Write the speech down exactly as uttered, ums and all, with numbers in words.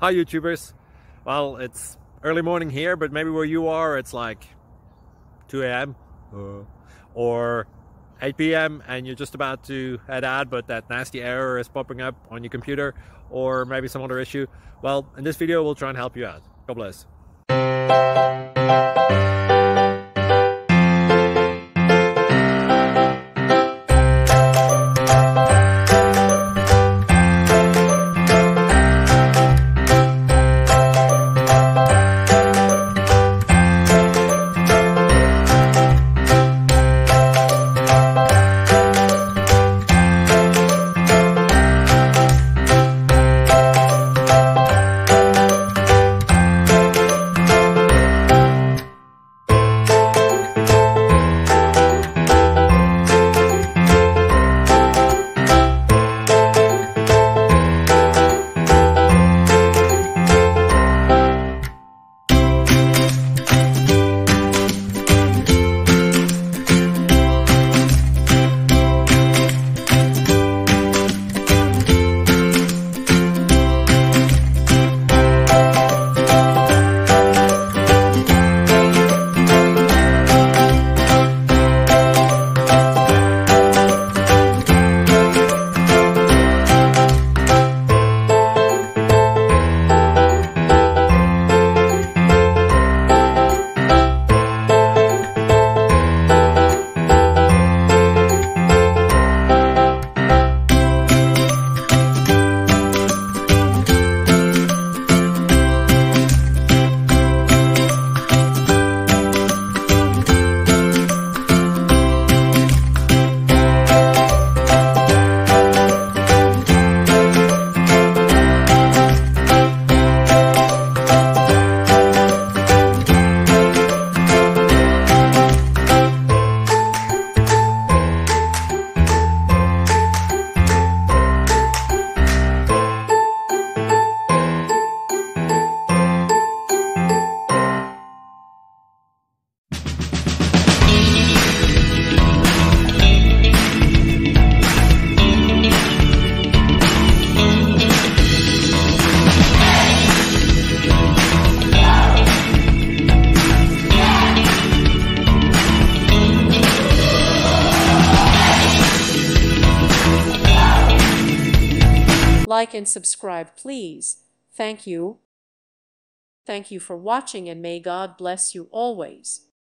Hi YouTubers. Well, it's early morning here, but maybe where you are it's like two A M uh, or eight P M and you're just about to head out, but that nasty error is popping up on your computer, or maybe some other issue. Well, in this video we'll try and help you out. God bless. Like and subscribe, please. Thank you. Thank you for watching, and may God bless you always.